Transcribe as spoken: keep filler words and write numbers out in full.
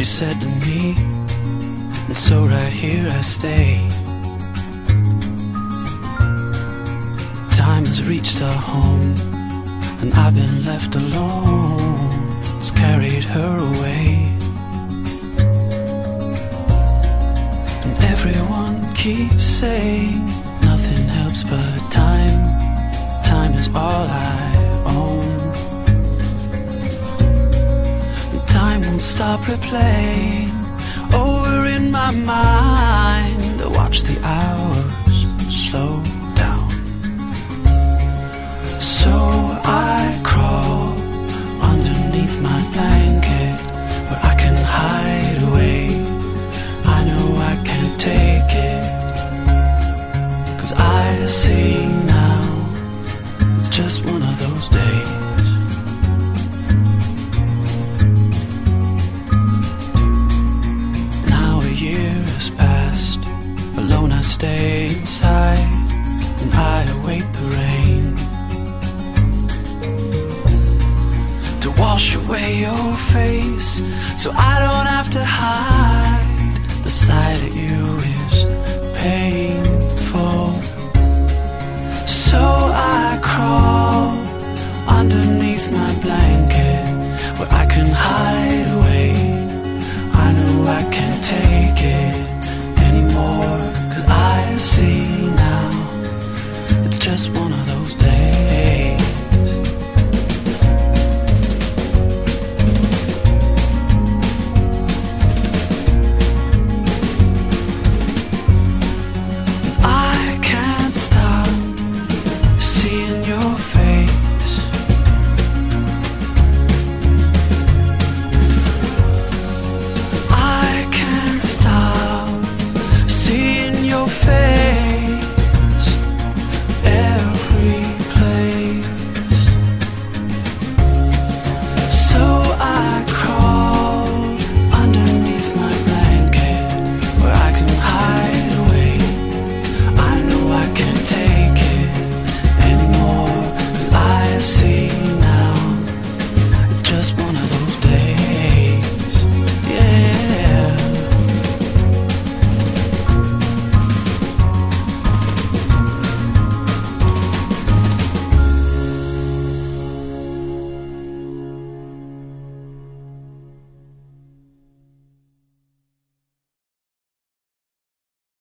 said to me, and so right here I stay. Time has reached our home, and I've been left alone. It's carried her away, and everyone keeps saying nothing helps but time. Time is all I own. And time won't stop replaying over in my mind. I watch the hours slow down. So I crawl underneath my blanket where I can hide away. I know I can't take it, 'cause I see now it's just one of those days. Now a year has passed, alone I stay inside, and I await the rain to wash away your face, so I don't have to hide. The sight of you is pain.